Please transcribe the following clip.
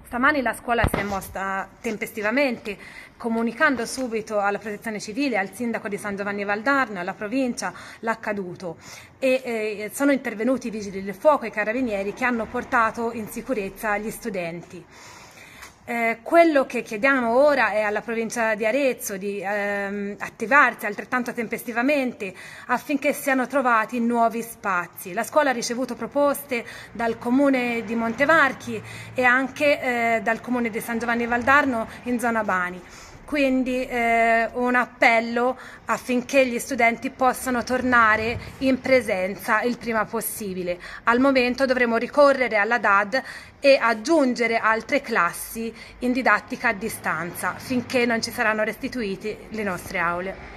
Stamani la scuola si è mossa tempestivamente, comunicando subito alla Protezione Civile, al sindaco di San Giovanni Valdarno, alla provincia, l'accaduto, e sono intervenuti i vigili del fuoco e i carabinieri che hanno portato in sicurezza gli studenti. Quello che chiediamo ora è alla provincia di Arezzo di attivarsi altrettanto tempestivamente affinché siano trovati nuovi spazi. La scuola ha ricevuto proposte dal comune di Montevarchi e anche dal comune di San Giovanni Valdarno in zona Bani. Quindi un appello affinché gli studenti possano tornare in presenza il prima possibile. Al momento dovremo ricorrere alla DAD e aggiungere altre classi in didattica a distanza finché non ci saranno restituite le nostre aule.